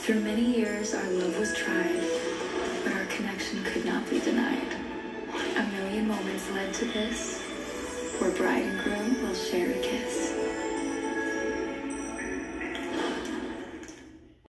Through many years, our love was tried, but our connection could not be denied. A million moments led to this, where bride and groom will share a kiss.